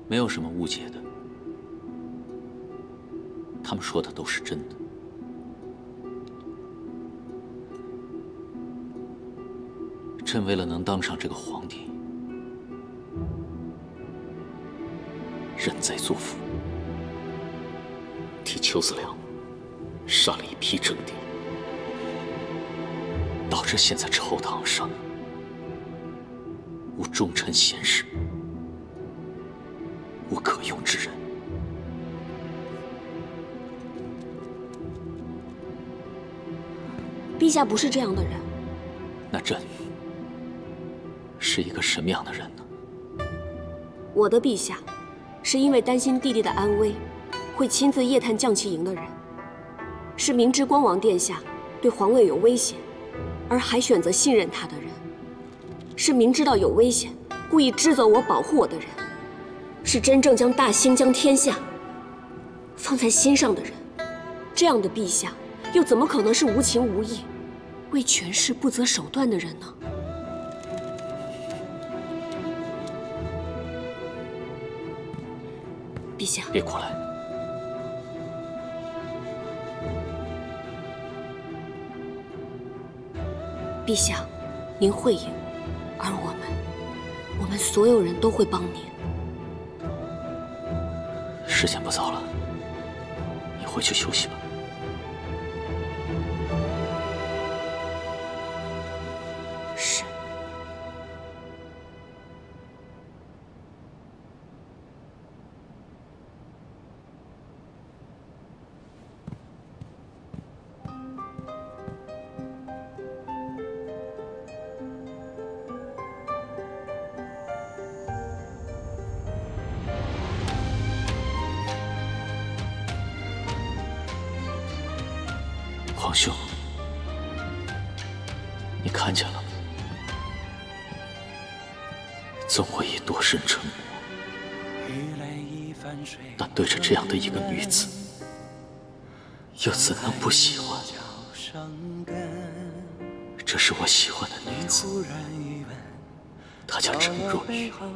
没有什么误解的，他们说的都是真的。朕为了能当上这个皇帝，认贼作父，替邱子良杀了一批政敌，导致现在朝堂上无忠臣贤士，无可用之人。 陛下不是这样的人。 那朕是一个什么样的人呢？ 我的陛下，是因为担心弟弟的安危，会亲自夜探将旗营的人；是明知光王殿下对皇位有危险，而还选择信任他的人；是明知道有危险，故意支走我、保护我的人；是真正将大兴江天下放在心上的人。这样的陛下，又怎么可能是无情无义、为权势不择手段的人呢？陛下， 别过来！ 陛下，您会赢，而我们所有人都会帮您。 时间不早了，你回去休息吧。 是。 皇兄，你看见了吗？纵我已多身成魔，但对着这样的一个女子，又怎能不喜欢？这是我喜欢的女子，她叫陈若愚。